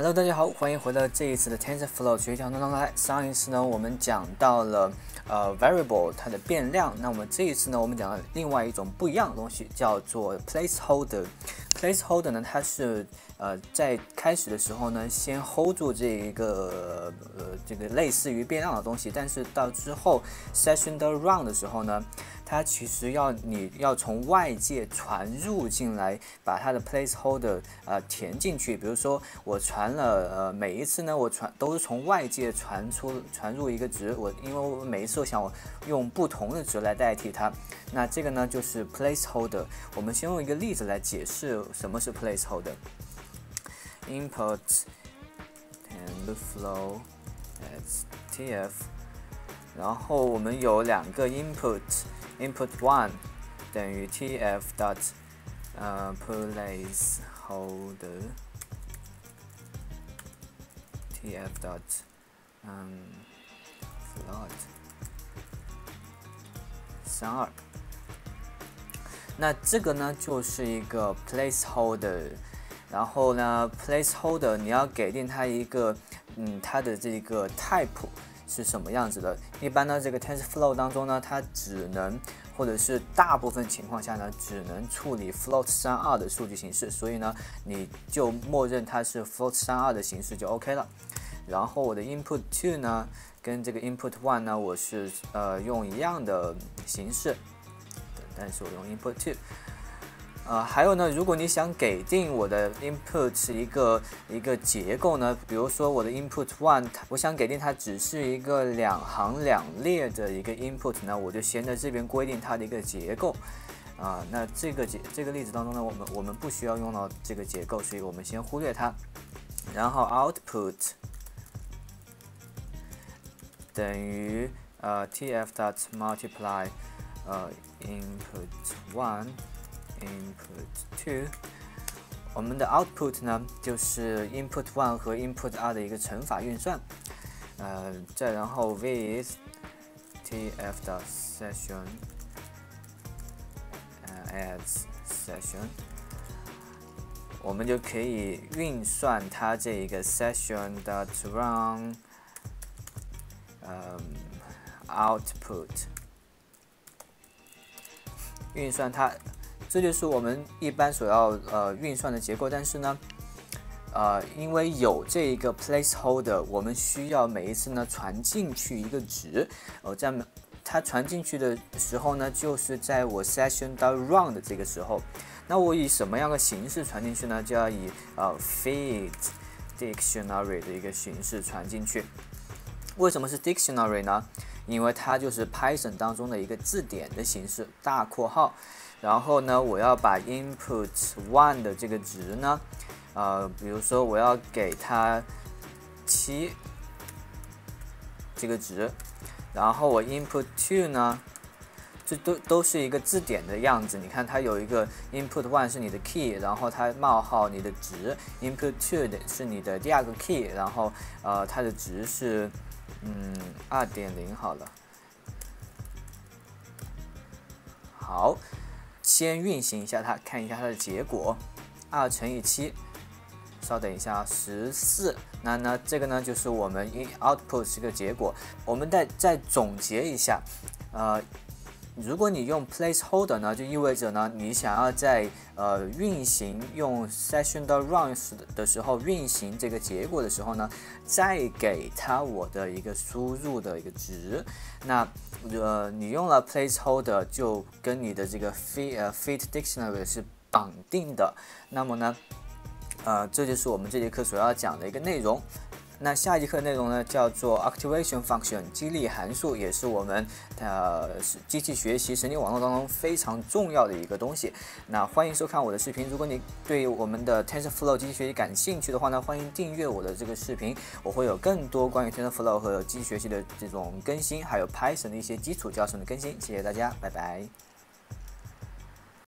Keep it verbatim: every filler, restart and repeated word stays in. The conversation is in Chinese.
Hello， 大家好，欢迎回到这一次的 TensorFlow 学习当中来。上一次呢，我们讲到了呃 variable 它的变量，那我们这一次呢，我们讲了另外一种不一样的东西，叫做 placeholder。placeholder 呢，它是呃在开始的时候呢，先 hold 住这一个呃这个类似于变量的东西，但是到之后 session 的 run 的时候呢，它其实要你要从外界传入进来，把它的 placeholder 呃填进去。比如说我传了呃每一次呢，我传都是从外界传出传入一个值，我因为我每一次我想我用不同的值来代替它，那这个呢就是 placeholder。我们先用一个例子来解释什么是 placeholder。Input TensorFlow as tf， 然后我们有两个 input。Input one 等于 tf dot 呃 placeholder tf dot 嗯 float 三二，那这个呢就是一个 placeholder， 然后呢 placeholder 你要给定它一个嗯它的这个 type。是什么样子的？一般呢，这个 TensorFlow 当中呢，它只能或者是大部分情况下呢，只能处理 float 三二的数据形式，所以呢，你就默认它是 float 三二的形式就 OK 了。然后我的 input two 呢，跟这个 input one 呢，我是呃用一样的形式，但是我用 input two。呃，还有呢，如果你想给定我的 input 一个一个结构呢，比如说我的 input one， 我想给定它只是一个两行两列的一个 input 呢，我就先在这边规定它的一个结构。啊、呃，那这个结这个例子当中呢，我们我们不需要用到这个结构，所以我们先忽略它。然后 output 等于呃 tf dot multiply 呃 input one。Input two， 我们的 output 呢就是 input one 和 input 二的一个乘法运算，呃，再然后 with tf dot session 呃 adds session， 我们就可以运算它这一个 session dot run 呃 output， 运算它。这就是我们一般所要呃运算的结构，但是呢，呃，因为有这一个 placeholder， 我们需要每一次呢传进去一个值，呃，在它传进去的时候呢，就是在我 session 到 run 的这个时候，那我以什么样的形式传进去呢？就要以呃 feed dictionary 的一个形式传进去。为什么是 dictionary 呢？因为它就是 Python 当中的一个字典的形式，大括号。然后呢，我要把 input one 的这个值呢，呃，比如说我要给它七这个值，然后我 input two 呢，这都都是一个字典的样子。你看它有一个 input one 是你的 key， 然后它冒号你的值 ，input two 的是你的第二个 key， 然后呃它的值是嗯 二点零 好了，好。先运行一下它，看一下它的结果，二乘以七，稍等一下，十四。那呢，这个呢就是我们 output 这个结果。我们再再总结一下，呃，如果你用 placeholder 呢，就意味着呢，你想要在呃运行用 session 到 run 的时候运行这个结果的时候呢，再给它我的一个输入的一个值。那呃，你用了 placeholder 就跟你的这个 feed 呃 feed dictionary 是绑定的。那么呢，呃，这就是我们这节课所要讲的一个内容。那下一节课内容呢，叫做 activation function 激励函数，也是我们呃机器学习神经网络当中非常重要的一个东西。那欢迎收看我的视频。如果你对我们的 TensorFlow 机器学习感兴趣的话呢，欢迎订阅我的这个视频，我会有更多关于 TensorFlow 和机器学习的这种更新，还有 Python 的一些基础教程的更新。谢谢大家，拜拜。